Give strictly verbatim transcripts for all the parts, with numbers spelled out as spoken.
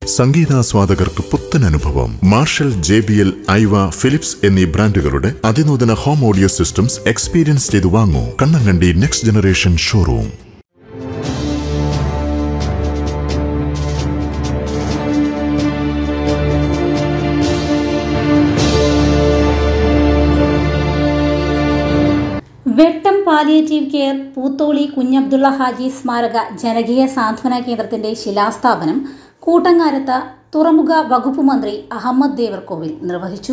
സംഗീതാസ്വാദകർക്ക് പുത്തൻ അനുഭവം. Marshall, J B L, Aiwa, Philips എന്നീ ബ്രാൻഡുകളുടെ അതിനൂതന ഹോം ഓഡിയോ സിസ്റ്റംസ് എക്സ്പീരിയൻസ് ചെയ്തു വാങ്ങൂ. Kannankandi next generation showroom. Vettam palliative care Pootholi Kunhabdulla Haji സ്മാരക ജനകീയ സാന്ത്വന കേന്ദ്രത്തിന്റെ ശിലാസ്ഥാപനം കൂട്ടങ്ങാരത്ത് തുറമുഖ വകുപ്പ് മന്ത്രി അഹമ്മദ് ദേവർകോവിൽ നിർവഹിച്ചു.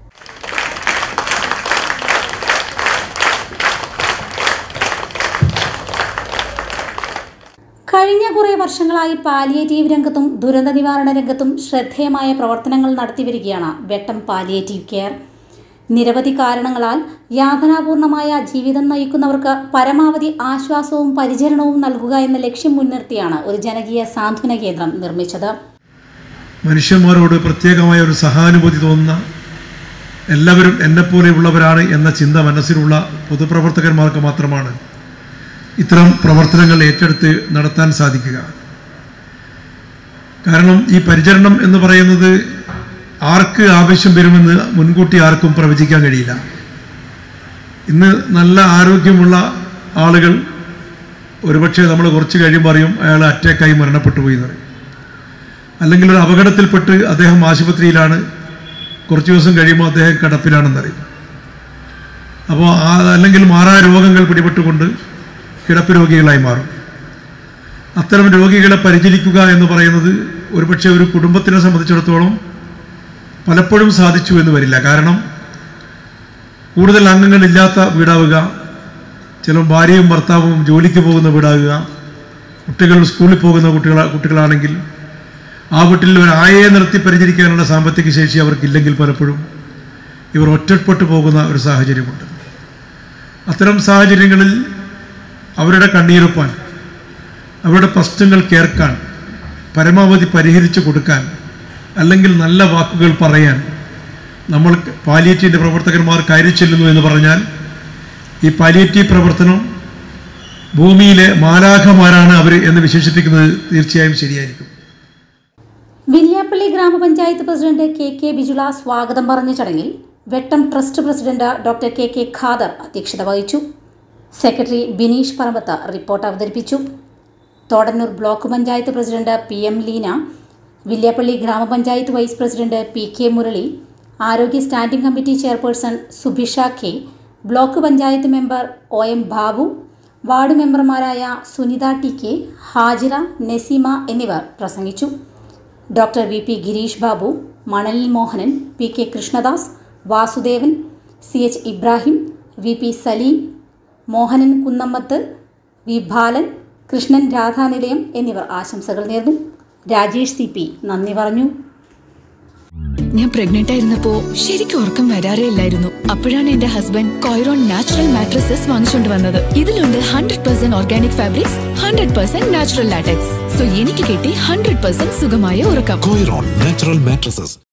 കഴിഞ്ഞ കുറേ വർഷങ്ങളായി പാലിയേറ്റീവ് രംഗത്തും ദുരന്ത നിവാരണ രംഗത്തും ശ്രദ്ധേയമായ പ്രവർത്തനങ്ങൾ നടത്തിവരികയാണ് വെട്ടം പാലിയേറ്റീവ് കെയർ. നിരവധി കാരണങ്ങളാൽ യാതനാപൂർണമായ ജീവിതം നയിക്കുന്നവർക്ക് പരമാവധി ആശ്വാസവും പരിചരണവും നൽകുക എന്ന ലക്ഷ്യം മുൻനിർത്തിയാണ് ഒരു ജനകീയ സാന്ത്വന കേന്ദ്രം നിർമ്മിച്ചത്. മനുഷ്യന്മാരോട് പ്രത്യേകമായ ഒരു സഹാനുഭൂതി തോന്നുന്ന, എല്ലാവരും എന്നെപ്പോലെയുള്ളവരാണ് എന്ന ചിന്ത മനസ്സിലുള്ള പൊതുപ്രവർത്തകന്മാർക്ക് മാത്രമാണ് ഇത്തരം പ്രവർത്തനങ്ങൾ ഏറ്റെടുത്ത് നടത്താൻ സാധിക്കുക. കാരണം ഈ പരിചരണം എന്ന് പറയുന്നത് ആർക്ക് ആവശ്യം വരുമെന്ന് മുൻകൂട്ടി ആർക്കും പ്രവചിക്കാൻ കഴിയില്ല. ഇന്ന് നല്ല ആരോഗ്യമുള്ള ആളുകൾ ഒരുപക്ഷെ നമ്മൾ കുറച്ച് കഴിയുമ്പോൾ അറിയും അയാൾ അറ്റാക്കായി മരണപ്പെട്ടു പോയി എന്ന് പറയും. അല്ലെങ്കിൽ ഒരു അപകടത്തിൽപ്പെട്ട് അദ്ദേഹം ആശുപത്രിയിലാണ്, കുറച്ച് ദിവസം കഴിയുമ്പോൾ അദ്ദേഹം കിടപ്പിലാണെന്നറിയും. അപ്പോൾ ആ അല്ലെങ്കിൽ മാറാ രോഗങ്ങൾ പിടിപെട്ടുകൊണ്ട് കിടപ്പ് രോഗികളായി മാറും. അത്തരം രോഗികളെ പരിചരിക്കുക എന്ന് പറയുന്നത് ഒരുപക്ഷെ ഒരു കുടുംബത്തിനെ സംബന്ധിച്ചിടത്തോളം പലപ്പോഴും സാധിച്ചു എന്ന് വരില്ല. കാരണം കൂടുതൽ അംഗങ്ങളില്ലാത്ത വീടാവുക, ചില ഭാര്യയും ഭർത്താവും ജോലിക്ക് പോകുന്ന വീടാകുക, കുട്ടികൾ സ്കൂളിൽ പോകുന്ന കുട്ടികൾ കുട്ടികളാണെങ്കിൽ ആ വീട്ടിൽ ഒരു ആയയെ നിർത്തി പരിചരിക്കാനുള്ള സാമ്പത്തിക ശേഷി അവർക്കില്ലെങ്കിൽ പലപ്പോഴും ഇവർ ഒറ്റപ്പെട്ടു പോകുന്ന ഒരു സാഹചര്യമുണ്ട്. അത്തരം സാഹചര്യങ്ങളിൽ അവരുടെ കണ്ണീരൊപ്പാൻ, അവരുടെ പ്രശ്നങ്ങൾ കേൾക്കാൻ, പരമാവധി പരിഹരിച്ചു കൊടുക്കാൻ, അല്ലെങ്കിൽ നല്ല വാക്കുകൾ പറയാൻ നമ്മൾ പാലിയേറ്റീവിൻ്റെ പ്രവർത്തകന്മാർ കയറി ചെല്ലുന്നു എന്ന് പറഞ്ഞാൽ ഈ പാലിയേറ്റീവ് പ്രവർത്തനം ഭൂമിയിലെ മാലാഖമാരാണ് അവർ എന്ന് വിശേഷിപ്പിക്കുന്നത് തീർച്ചയായും ശരിയായിരിക്കും. വില്യാപ്പള്ളി ഗ്രാമപഞ്ചായത്ത് പ്രസിഡന്റ് കെ കെ ബിജുള സ്വാഗതം പറഞ്ഞ ചടങ്ങിൽ Vettam trust president doctor K K Khader അധ്യക്ഷത വഹിച്ചു. സെക്രട്ടറി ബിനീഷ് പറമ്പത്ത് റിപ്പോർട്ട് അവതരിപ്പിച്ചു. Thodannur block panchayat president P M Leena, Villiappally grama panchayat vice president P K Murali, ആരോഗ്യ standing committee chairperson Subhisha K, block panchayat member O M Babu, ward മെമ്പർമാരായ സുനിത ടി കെ, ഹാജിറ, നസീമ എന്നിവർ പ്രസംഗിച്ചു. Doctor V P Gireesh Babu, Manalil Mohanan, P K Krishnadas, Vasudevan, C H Ibrahim, V P Saleem, Mohanan കുന്നമ്മത്ത്, V Balan, Krishnan Radhanilayam എന്നിവർ ആശംസകൾ നേർന്നു. Rajesh C P നന്ദി പറഞ്ഞു. ഞാൻ പ്രഗ്നന്റ് ആയിരുന്നപ്പോ ശരിക്കും ഉറക്കം വരാറേ ഇല്ലായിരുന്നു. അപ്പോഴാണ് എന്റെ ഹസ്ബൻഡ് കോയറോൺ നാച്ചുറൽ മാട്രസസ് വാങ്ങിച്ചുകൊണ്ട് വന്നത്. ഇതിലുണ്ട് hundred percent organic fabrics, hundred percent natural latex. So എനിക്ക് കിട്ടി ഹൺഡ്രഡ് പെർസെന്റ് സുഖമായ ഉറക്കം. Coiron natural mattresses.